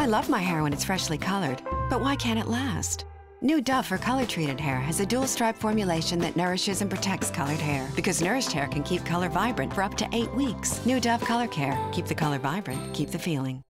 love my hair when it's freshly colored, but why can't it last? New Dove for color-treated hair has a dual-stripe formulation that nourishes and protects colored hair, because nourished hair can keep color vibrant for up to 8 weeks. New Dove Color Care. Keep the color vibrant, keep the feeling.